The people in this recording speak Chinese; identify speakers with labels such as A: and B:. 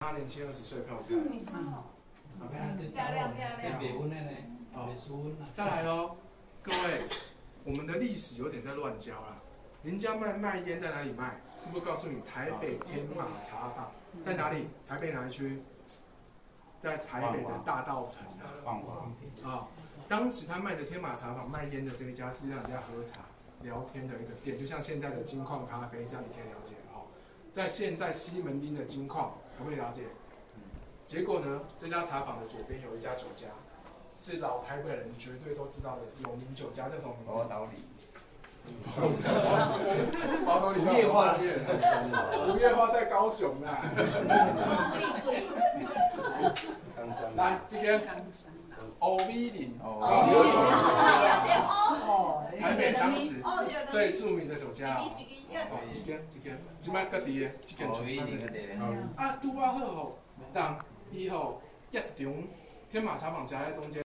A: 他年轻20岁漂亮。
B: 漂亮。
C: 别婚的呢，别输婚了。
A: 再来哦，各位，我们的历史有点在乱教啦。人家卖烟在哪里卖？是不是告诉你台北天马茶坊在哪里？台北哪一区？在台北的大稻埕啊。当时他卖的天马茶坊卖烟的这一家是让人家喝茶聊天的一个店，就像现在的金矿咖啡，这样你可以了解哦。在现在西门町的金矿，可不可以了解？结果呢，这家茶坊的左边有一家酒家，是老台北人绝对都知道的有名酒家，叫什么名字？
D: 宝岛里。
A: 宝岛里。
D: 五月花店。
A: 五月花在高雄啦。来，这间欧米林。台北当时最著名的酒家哦，一间，即摆各地的一间全啊，拄啊好吼，当以后一中天马茶坊夹在中间。